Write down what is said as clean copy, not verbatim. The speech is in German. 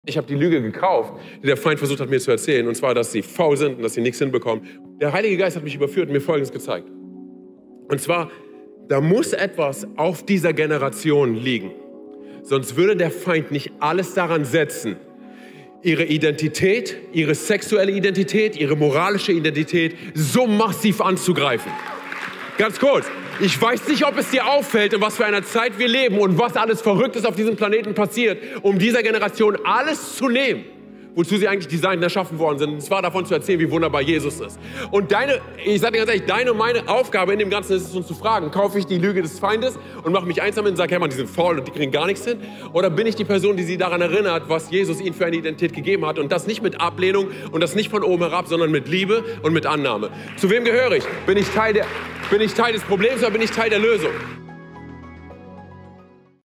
Ich habe die Lüge gekauft, die der Feind versucht hat, mir zu erzählen. Und zwar, dass sie faul sind und dass sie nichts hinbekommen. Der Heilige Geist hat mich überführt und mir Folgendes gezeigt. Und zwar, da muss etwas auf dieser Generation liegen. Sonst würde der Feind nicht alles daran setzen, ihre Identität, ihre sexuelle Identität, ihre moralische Identität so massiv anzugreifen. Ganz kurz, ich weiß nicht, ob es dir auffällt, in was für einer Zeit wir leben und was alles Verrücktes auf diesem Planeten passiert, um dieser Generation alles zu nehmen, wozu sie eigentlich designt und erschaffen worden sind. Und zwar davon zu erzählen, wie wunderbar Jesus ist. Und ich sage dir ganz ehrlich, deine und meine Aufgabe in dem Ganzen ist es, uns zu fragen, kaufe ich die Lüge des Feindes und mache mich einsam und sage, hey Mann, die sind faul und die kriegen gar nichts hin? Oder bin ich die Person, die sie daran erinnert, was Jesus ihnen für eine Identität gegeben hat? Und das nicht mit Ablehnung und das nicht von oben herab, sondern mit Liebe und mit Annahme. Zu wem gehöre ich? Bin ich Teil des Problems oder bin ich Teil der Lösung?